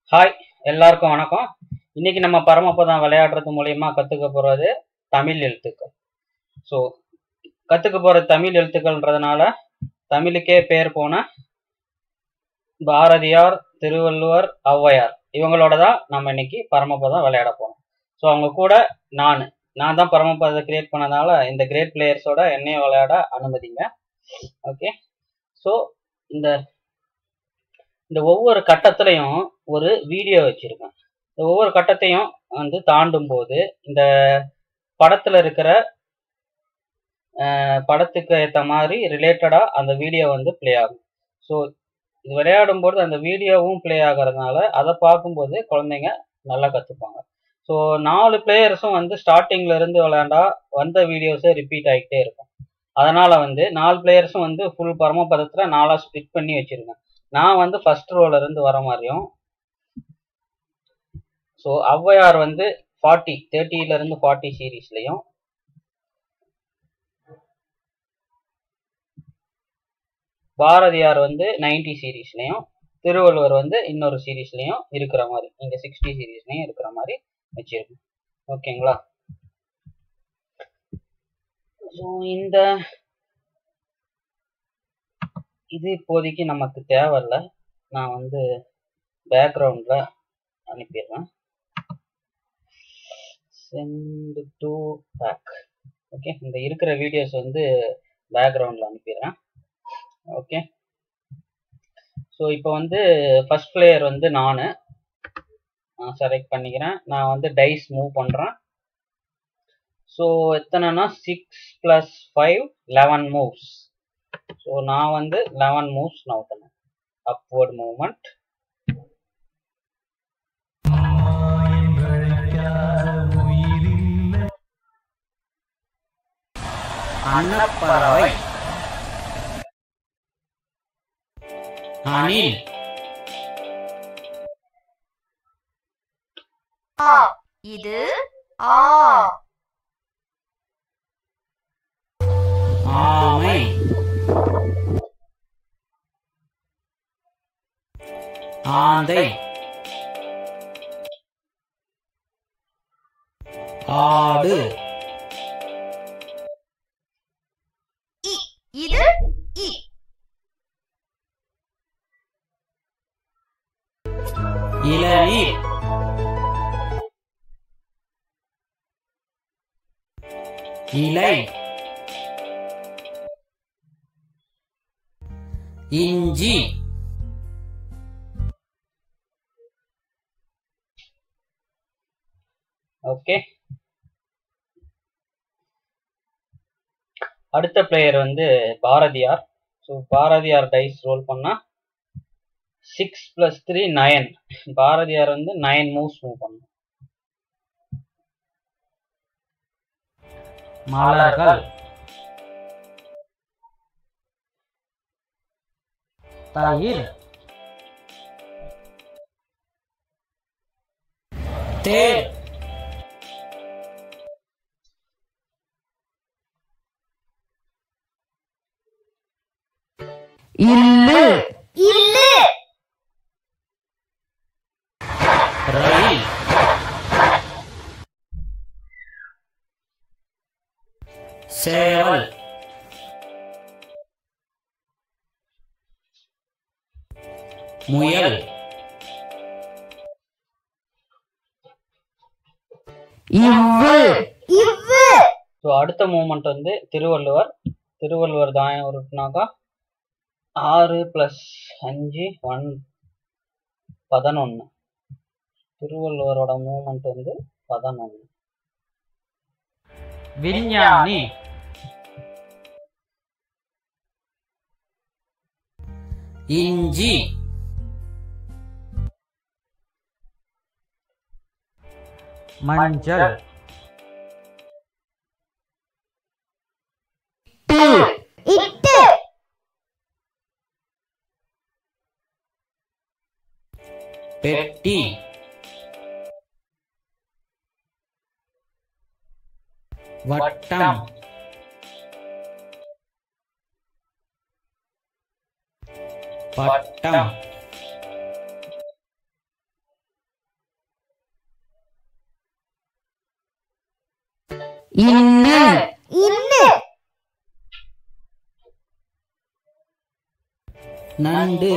Hi, எல்லாருக்கும் வணக்கம். இன்னைக்கு நம்ம பரமபதம் விளையாடுறது மூலியமா கத்துக்க போறது தமிழ் எழுத்துக்கள். ஸோ கத்துக்க போற தமிழ் எழுத்துக்கள்ன்றதுனால தமிழுக்கே பேர் போன பாரதியார், திருவள்ளுவர், ஔவையார் இவங்களோட தான் நம்ம இன்னைக்கு பரமபதம் விளையாட போறோம். ஸோ அவங்க கூட நான் தான் பரமபதத்தை கிரியேட் பண்ணதால இந்த கிரேட் பிளேயர்ஸோட என்னையும் விளையாட அனுமதிங்க. ஓகே. ஸோ இந்த இந்த ஒவ்வொரு கட்டத்திலையும் ஒரு வீடியோ வச்சிருக்கேன். இந்த ஒவ்வொரு கட்டத்தையும் தாண்டும் போது இந்த படத்துல இருக்கிற படத்துக்கு ஏற்ற மாதிரி ரிலேட்டடா அந்த வீடியோ பிளே ஆகும். ஸோ இது விளையாடும் போது அந்த வீடியோவும் பிளே ஆகிறதுனால அதை பார்க்கும்போது குழந்தைங்க நல்லா கத்துப்பாங்க. ஸோ 4 பிளேயர்ஸும் ஸ்டார்டிங்ல இருந்து விளையாண்டா வந்த வீடியோஸே ரிப்பீட் ஆகிட்டே இருக்கும். அதனால 4 பிளேயர்ஸும் ஃபுல் பரமபதத்துல 4 ஸ்பிளிட் பண்ணி வச்சிருக்கேன். நான் ஃபர்ஸ்ட் ரோல இருந்து வர மாதிரியும், ஸோ ஔவையார் 30ல இருந்து 40 சீரீஸ்லயும், பாரதியார் 90 சீரீஸ்லயும், திருவள்ளுவர் இன்னொரு சீரீஸ்லயும் இருக்கிற மாதிரி, இங்க 60 சீரீஸ்லயும் இருக்கிற மாதிரி வச்சிருக்கேன். ஓகேங்களா? ஸோ இது இப்போதைக்கு நமக்கு தேவையில்லை. நான் பேக்ரவுண்ட்ல அனுப்பிடுறேன். Sent to back. ஓகே, இந்த இருக்கிற வீடியோஸ் பேக்ரவுண்ட்ல அனுப்பிடுறேன். ஓகே. ஸோ இப்போ ஃபர்ஸ்ட் பிளேயர் நான் செலக்ட் பண்ணிக்கிறேன். நான் டைஸ் மூவ் பண்றேன். ஸோ எத்தனைனா 6 + 5 11 மூவ்ஸ். ஸோ நான் 11 மூவ்ஸ் நவுத்தணும். Upward movement. அன்னப்பறவை, அணில், இது ஆ. ஆமை, ஆந்தை, ஆடு, இது இ. இளநீர், இலை, இஞ்சி, ஓகே. அடுத்த player Bharathiyar. So Bharathiyar dice roll பண்ணா 6 + 3 9. பாரதியார் 9 மூவ்ஸ் மூவ் பண்ணும். மலர்கள், தயிர், தேர், இல்லு, இல்லு, ரயில், சேவல், முயல், இவ்வு, இவ்வு. ஸோ அடுத்த மூவ்மெண்ட் திருவள்ளுவர். திருவள்ளுவர் தாயம் உருட்டுனாக்கா 6 + 5 11. திருவள்ளுவரோட மூவ்மெண்ட் 11. விஞ்ஞானி, இஞ்சி, மஞ்சள், இட்டு, பெட்டி, வட்டம், பட்டம், இன்னு இன்னு நண்டு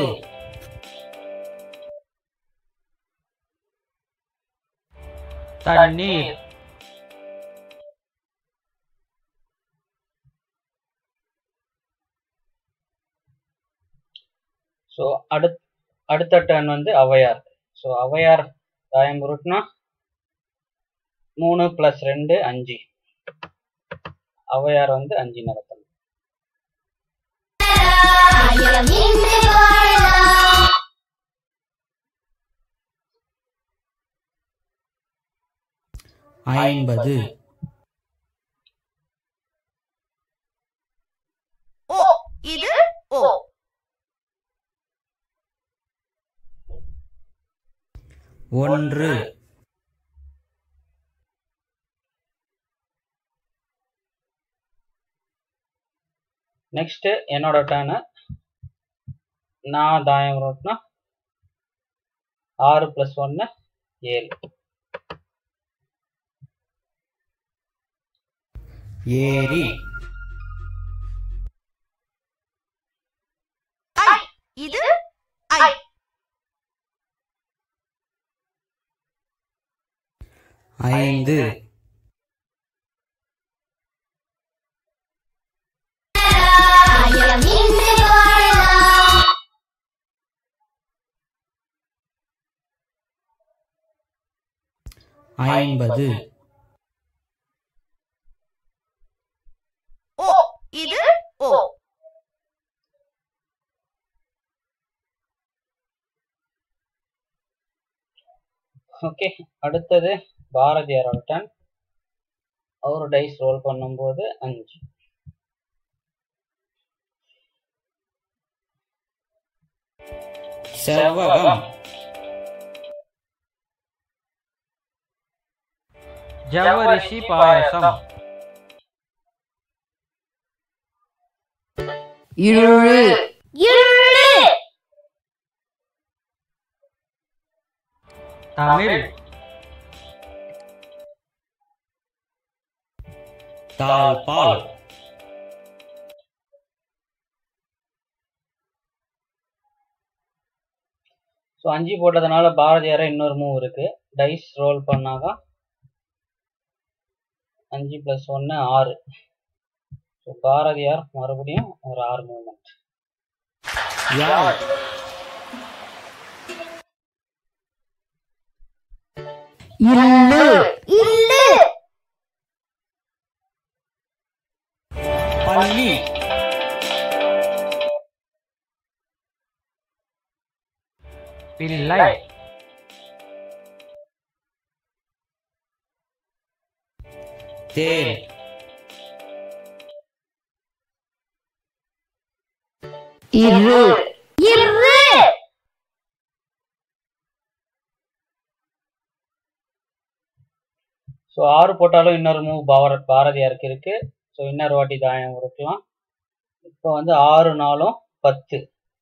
தண்ணீர் ஸோ அடுத்த டர்ன் வந்து ஔவையார். ஸோ ஔவையார் தாயம் உருட்டுனா 3 + 2 5. ஔவையார் வந்து 5 நடத்தணும். ஐம்பது ஓ இது ஓ ஒன்று நெக்ஸ்ட் என்னோட டர்னு. நான் தாயம் உருட்டுனா 6 + 1 7. ஏரி ஐ இது ஐ 5 50 ஓ இது ஓ ஓகே, அடுத்தது பாரதியாரோட டர்ன். அவர் டைஸ் ரோல் பண்ணும்போது 5. செவ்வகம் ஜவ்வரிசி பாயசம் இருளு இருளு தமிழ் தாழ்பால் ஸோ 5 போட்டதுனால பாரதியார இன்னொரு மூவ் இருக்கு. டைஸ் ரோல் பண்ணாக்கா 5 + 1 6. ஸோ பாரதியார் மறுபடியும் ஒரு 6 மூவ்மெண்ட். யாழ் இல்லு இல்லு பள்ளி பிள்ளை தேர் இரு இரு ஸோ 6 போட்டாலும் இன்னொரு மூவ் பாரதியாருக்கு இருக்கு. ஸோ இன்னொரு வாட்டி தாயம் இருக்கலாம். இப்போ வந்து 6 4 10.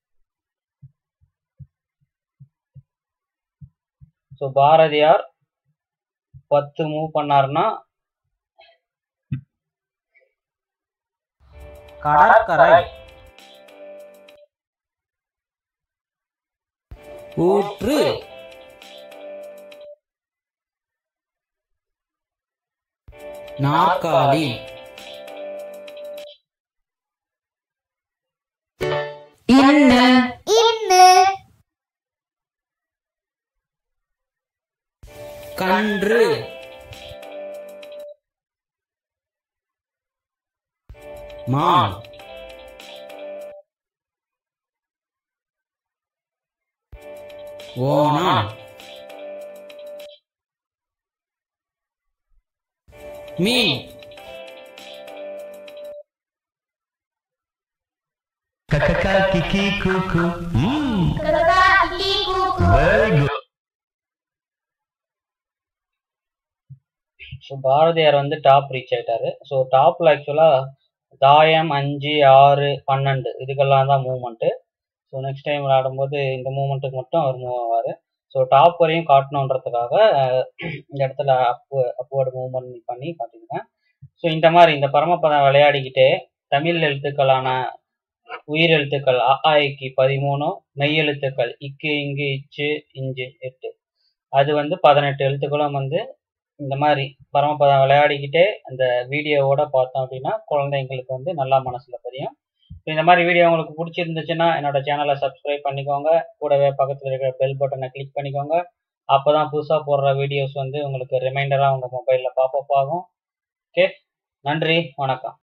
ஸோ பாரதியார் 10 மூவ் பண்ணாருன்னா கடற்கரை ஊற்று நாற்காலி இன்னு இன்னு கன்று மான் ஓணான் மீன் Kakaka kiki kuku. Very good. So Bharathiyar வந்து டாப் ரீச் ஆயிட்டாரு. ஸோ டாப்ல ஆக்சுவலா தாயம் 5 6 12 இதுக்கெல்லாம் தான் மூவ்மெண்ட்டு. ஸோ நெக்ஸ்ட் டைம் விளையாடும்போது இந்த மூவ்மெண்ட்டுக்கு மட்டும் அவர் மூவ் ஆவார். ஸோ டாப் வரையும் காட்டணுன்றதுக்காக இந்த இடத்துல அப்வர்டு மூவ்மெண்ட் பண்ணி காட்டியிருக்கேன். ஸோ இந்த மாதிரி இந்த பரமபதம் விளையாடிக்கிட்டே தமிழ் எழுத்துக்களான உயிர் எழுத்துக்கள் அ ஆ இ கி 13, மெய் எழுத்துக்கள் இக்கு இங்கு இச்சு இஞ்சு 8, அது 18 எழுத்துக்களும் இந்த மாதிரி பரமபதம் விளையாடிக்கிட்டே அந்த வீடியோவோட பார்த்தோம் அப்படின்னா குழந்தைங்களுக்கு நல்லா மனசுல பதியும். இந்த மாதிரி வீடியோ உங்களுக்கு பிடிச்சிருந்துச்சுன்னா என்னோட சேனலை சப்ஸ்கிரைப் பண்ணிக்கோங்க. கூடவே பக்கத்தில் இருக்கிற பெல் பட்டனை கிளிக் பண்ணிக்கோங்க. அப்போதான் புதுசாக போடுற வீடியோஸ் உங்களுக்கு ரிமைண்டராக உங்கள் மொபைலில் பாப்பப் ஆகும். ஓகே, நன்றி, வணக்கம்.